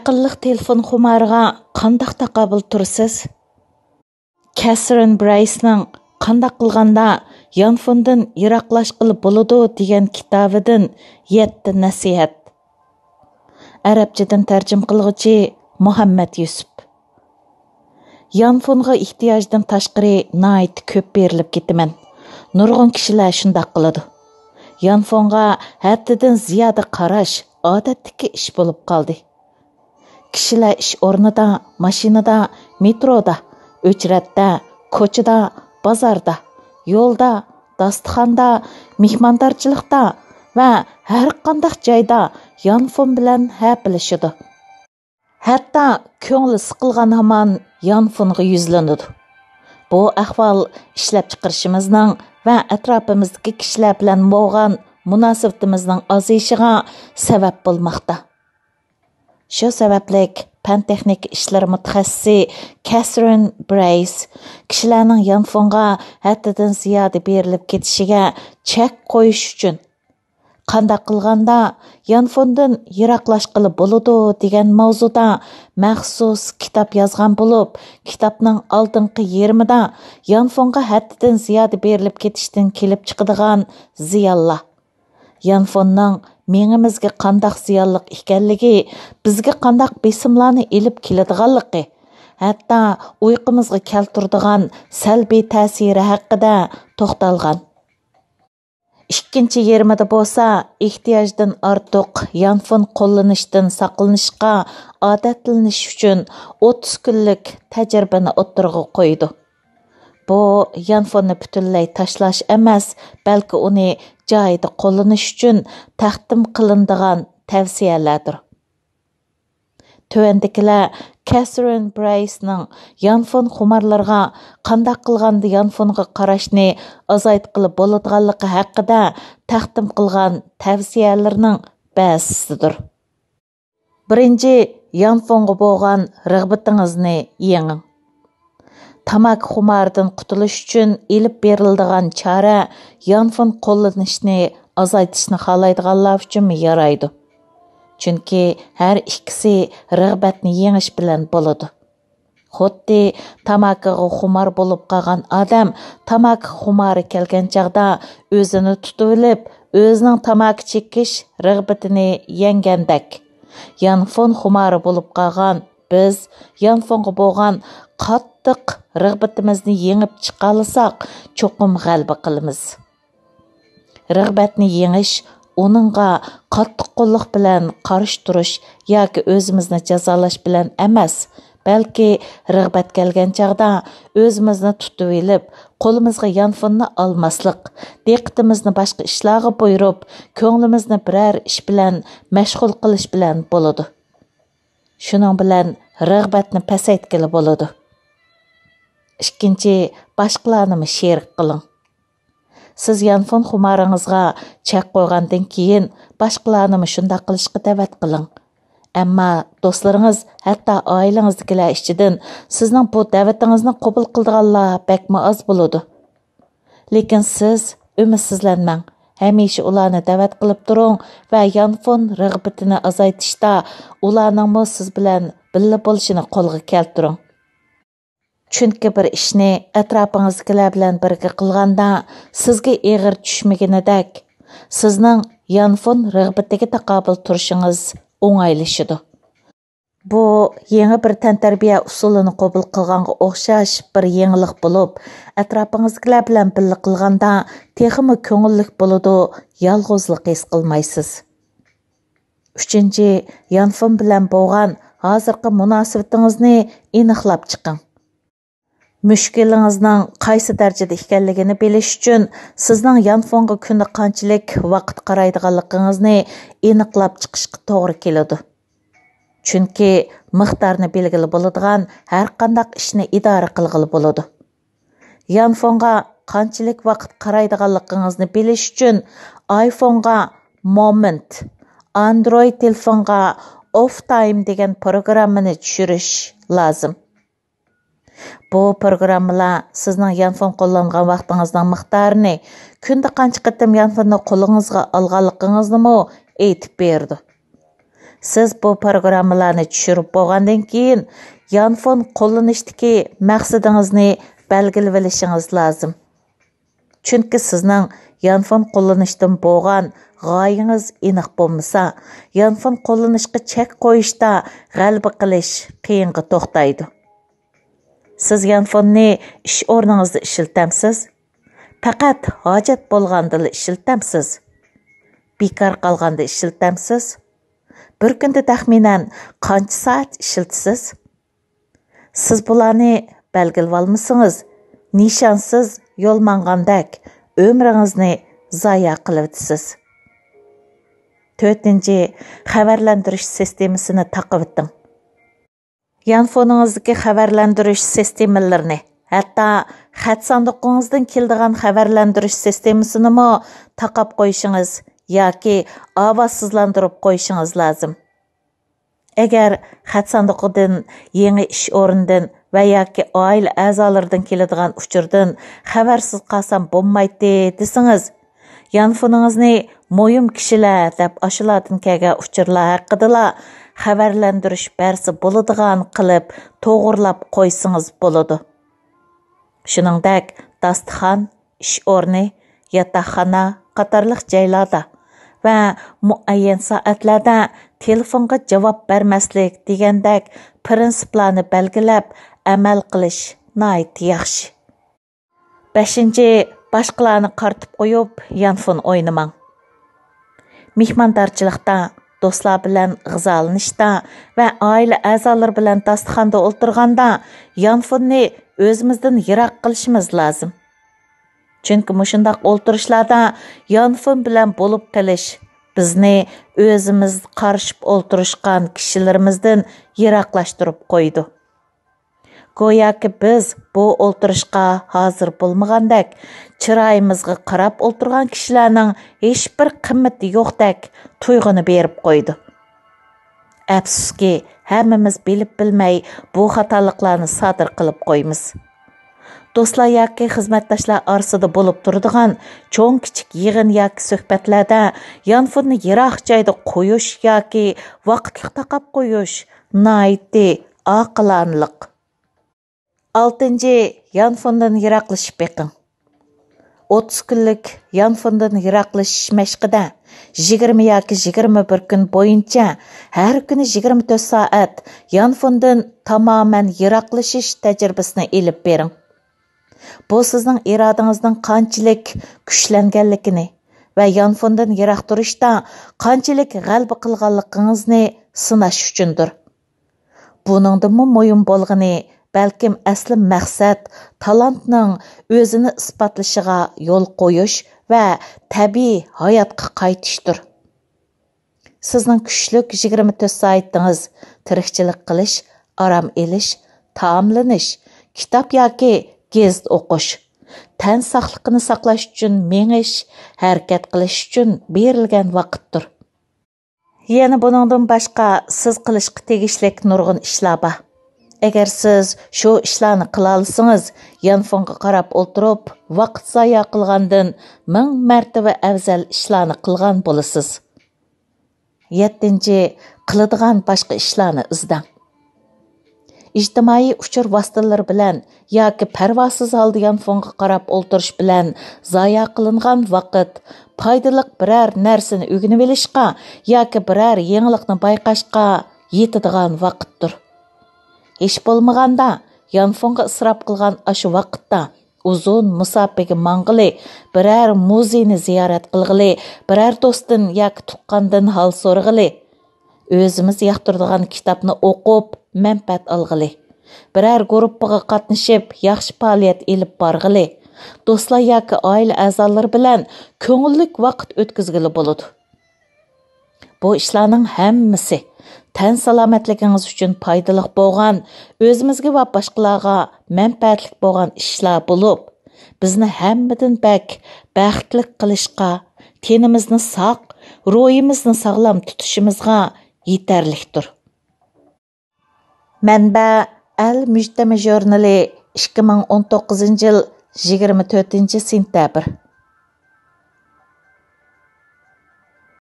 Aqlliq telefon xumariga qandaq taqabul tursiz? Catherine Bryce'ning qandaq qilganda yonfondan yiroqlashqili bo'ladi degan kitobidan 7 nasihat. Arabchadan tarjim qilg'ichi Muhammad Yusuf. Yonfonga ehtiyojdan tashqari nihoyat ko'p berilib ketaman. Nurg'un kishilar shunday qiladi. Yonfonga haddidan ziyoda qarash odatdagi ish bo'lib qoldi. Kishilar ish o'rnida, mashinada, metroda, o'chratda, ko'chada, bozorda, yo'lda, dasturxonda, mehmondorchilikda va har qanday joyda yonfon bilan hapilishadi. Hatto ko'ngli siqilgan hamon yonfonga yuzlanadi. Bu ahvol ishlab chiqarishimizning va atrofimizdagi kishilar bilan bo'lgan munosabatimizning ozayishiga sabab bo'lmoqda. Shu sabablik fan-texnik ishlar mutaxassisi Catherine Bryce kishilarning yonfonga haddidan ziyoda berilib ketishiga chek qo'yish uchun qanday qilganda yonfondan yiroqlashqili bo'ladi degan mavzuda maxsus kitob yozgan bo'lib, kitobning oldingi yerimida yonfonga haddidan ziyoda berilib ketishdan kelib chiqadigan ziyonlar, yonfonning mengimizga qandaq ziyonliq ekanligi, bizga qandaq besimlarni elib keladiganligi, hatto uyqumizga keltiradigan salbiy ta'siri haqida to'xtalgan. Ikkinchi yerimida bo'lsa, ehtiyojdan ortiq yonfon qo'llanishdan saqlanishga odatlanish uchun 30 kunlik tajribani o'ttirg'i qo'ydi. Bu yonfonni butunlay tashlash emas, balki uni joyida qo'llanish uchun taqdim qilinadigan tavsiyalardir. Tovandagilar Catherine Bryce'ning yonfon xumarlarga qanday qilganda yonfonga qarashni azaytqili bo'ladiganligi haqida taqdim qilgan tavsiyalarning ba'zisidir. Birinchi, yonfonga bo'lgan rag'batingizni yenging. Tamak xumaridan qutulish uchun elib beriladigan chora yonfon qo'llanishni azaytishni xohlaydiganlar uchun yaraydi. Chunki har ikkisi rag'batni yengish bilan bo'ladi. Xuddi tamakiga xumar bo'lib qolgan odam tamaki xumari kelgan chaqda o'zini tutib olib, o'zining tamaki chekish rag'batini yengandek. Yonfon xumari bo'lib qolgan biz yonfonga bo'lgan qattiq rag'batimizni yengib chiqalsak, cho'qim g'alaba qilamiz. Rag'batni yengish onunğa qattiq qo'lliq bilan qarshi turish yoki o'zimizni jazolash bilan emas, balki rag'bat kelgan chaqda o'zimizni tutib olib, qo'limizga yonfonni olmaslik, diqqatimizni boshqa ishlarga qo'yib, ko'nglimizni biror ish bilan mashg'ul qilish bilan bo'ladi. Shuning bilan rag'batni pasaytgili bo'ladi. Ikkinchi, boshqalarni sherik qiling. Siz yonfon xumaringizga chek qo'ygandan keyin boshqalarni shunday qilishga da'vat qiling. Ammo do'stlaringiz, hatto oilangizdagilar ichidan sizning bu da'vatingizni qabul qiladiganlar bakma oz bo'ladi. Lekin siz umidsizlanmang. Hamisha ularni da'vat qilib turing va yonfon rag'batini azaytishda ularning siz bilan birga bo'lishini qo'lga keltiring. Chunki bir ishni atrofingizdagilar bilan birga qilganda sizga eg'ir tushmaganidek, sizning yonfon rag'batiga taqobil turishingiz o'ng'aylashadi. Bu yangi bir tantarbiya usulini qabul qilganga o'xshash bir yangilik bo'lib, atrofingizdagilar bilan birga qilganda texmi ko'ngillik bo'ladi, yolg'izlik his qilmaysiz. Uchinchi, yonfon bilan bo'lgan hozirgi munosabatingizni aniqlab chiqing. Mushkulingizning qaysi darajada ekanligini bilish uchun sizning yonfonga kunda qanchalik vaqt qaraydiganligingizni aniqlab chiqishga to'g'ri keladi. Chunki miqdorni belgili bo'ladigan har qanday ishni idora qilg'ili bo'ladi. Yonfonga qanchalik vaqt qaraydiganligingizni bilish uchun iPhone'ga Moment, Android telefonga Off Time degan programmani tushirish lozim. Bu programmalar sizning yonfon qo'llangan vaqtingizning miqdorini, kunda qancha qatim yonfonni qo'lingizga olganligingizni aytib berdi. Siz bu programmalarni tushirib bo'lgandan keyin Yanfon qo'llanishdagi maqsadingizni belgilab olishingiz lozim. Chunki sizning Yanfon qo'llanishdan bo'lgan g'oyangiz aniq bo'lmasa, Yanfon qo'llanishga chek qo'yishda g'alaba qilish qiyinga to'xtaydi. Siz Yanfonni ish o'rningizda ishlatamsiz? Faqat hojat bo'lganda ishlatamsiz? Bekor qolganda ishlatamsiz? Bir kunda taxminan qancha soat ishlatasiz? Siz bularni belgilab olmasangiz, nishonsiz yo'l mangandek ömrünüzni zaya qılıvdisiz. 4-ci, xəbərləndiriş sistemisini taqıb etdin. Yanfonunuzdaki xəbərləndiriş sistemlərini, hətta xət sandıqınızdan kildiğən xəbərləndiriş sistemisini mi taqab qoyuşunuz, yoki avazsızlandırıb qoyuşunuz lazım. Əgər xət sandıqıdan, yeni iş orundan və yoki aile əzalardan keladigan uçurdan xəbərsiz qalsam bo'lmaydi desiniz, yanfonunuzni moyum kishilar deb ashulardan kelgan uçurlar haqidala xəbərləndirish bərsi bo'ladigan qilib to'g'irlab qo'ysangiz bo'ladi. Shuningdek, dasturxon, ish o'rni, yotoqxona qatorliq joylarda va muayyan soatlarda telefonga javob bermaslik degandek prinsiplarni belgilab amal qilish nihoyat yaxshi. 5-ci, boshqalarni qartib qo'yib, yanfon o'ynamang. Mehmondorchilikda, do'stlar bilan g'izolanishda va oila a'zolari bilan dasturxonda o'tirganda yanfonni o'zimizdan yiroq qilishimiz lozim. Chunki mushundaq o'ltirishlarda yanfon bilan bo'lib qilish bizni o'zimiz qarshib o'ltirishgan kishilarimizdan yiroqlashtirib qo'ydi. Go'yoki biz bu o'ltirishqa hozir bo'lmagandek, chiroyimizga qarab o'ltirgan kishilarning hech bir qimmati yo'qdek tuyg'uni berib qo'ydi. Afsuski, hammamiz bilib bilmay bu xatoliklarni sodir qilib qo'ymiz. Do'stlar yoki xizmatdoshlar orasida bo'lib turadigan cho'ng kichik yig'in yoki suhbatlarda yanfonni yiroq joyda qo'yish yoki vaqtli taqab qo'yish nihoyatda oqilonliq. 6-ci, yanfondan yiroqlashib beqing. 30 kunlik yanfondan yiroqlashish mashqida 20 yoki 21 kun bo'yicha har kuni 24 soat yanfondan tamoman yiroqlashish tajribasini elib bering. Bu sizning irodangizning qanchalik kuchlanganligini va yanfondan yiroq turishda qanchalik g'alaba qilganligingizni sinash uchundir. Buningdan muhim bo'lgani balkim asli maqsad talantning o'zini isbotlashiga yo'l qo'yish va tabiiy hayotga qaytishdir. Sizning kuchlik 24 soatingiz tirikchilik qilish, orom elish, taomlanish, kitob yoki gazet o'qish, tan sog'lig'ini saqlash uchun mengish, harakat qilish uchun berilgan vaqtdir. Yana buningdan boshqa siz qilishga tegishli nurg'un ishlar bor. Agar siz shu ishlarni qila olsangiz, yanfonga qarab o'tirib, vaqt zoya qilgandan 1000 martaba afzal ishlarni qilgan bo'lasiz. 7-ci, qiladigan boshqa ishlarni izlang. İctimai uçur vositalari bilan yoki parvosiz holda yanfonga qarab o'tirish bilan zoya qilingan vaqt foydali biror narsani o'rganib olishga yoki biror yangilikni bayqashga yetadigan vaqtdir. Hech bo'lmaganda yanfonga isrof qilgan ashu vaqtda uzun musofaga mang'ili, biror muzeyni ziyorat qilg'ili, biror do'stin yoki tuqqandan hol so'rag'ili, o'zimiz yoqtiradigan kitobni o'qib manfaat olg'ili, biror guruhga qatnashib yaxshi faoliyat elib borg'ili, do'stlar yoki oila a'zolari bilan ko'ngillik vaqt o'tkazgili bo'ladi. Bu ishlarning hammasi tan salomatligingiz uchun foydali bo'lgan, o'zimizga va boshqalarga manfaatli bo'lgan ishlar bo'lib, bizni hammadan baxtli qilishga, tenimizni sog', ruhimizni sog'lom tutishimizga yetarlikdir. Manba Al Mujtama jurnali 2019 yil 24 sentabr.